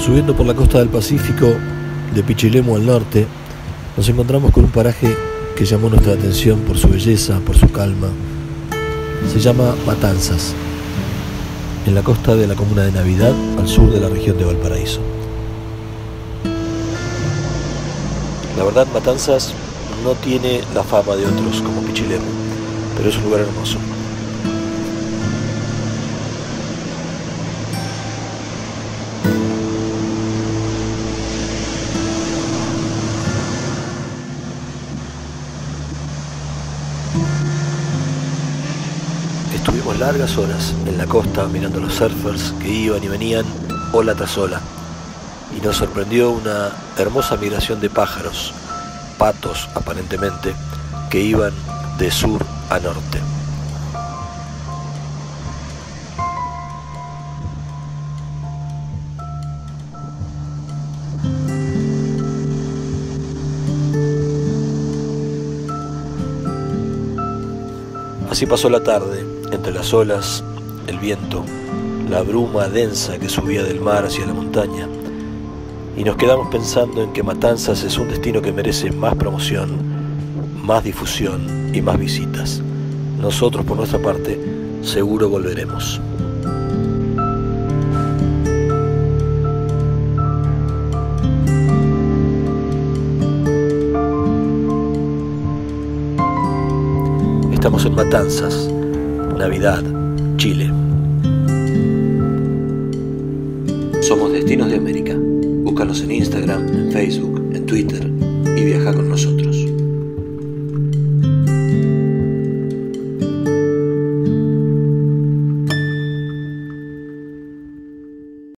Subiendo por la costa del Pacífico, de Pichilemu al norte, nos encontramos con un paraje que llamó nuestra atención por su belleza, por su calma. Se llama Matanzas, en la costa de la comuna de Navidad, al sur de la región de Valparaíso. La verdad, Matanzas no tiene la fama de otros como Pichilemu, pero es un lugar hermoso. Estuvimos largas horas en la costa mirando a los surfers que iban y venían ola tras ola, y nos sorprendió una hermosa migración de pájaros, patos aparentemente, que iban de sur a norte. Así pasó la tarde, entre las olas, el viento, la bruma densa que subía del mar hacia la montaña, y nos quedamos pensando en que Matanzas es un destino que merece más promoción, más difusión y más visitas. Nosotros, por nuestra parte, seguro volveremos. Estamos en Matanzas, Navidad, Chile. Somos Destinos de América. Búscanos en Instagram, en Facebook, en Twitter y viaja con nosotros.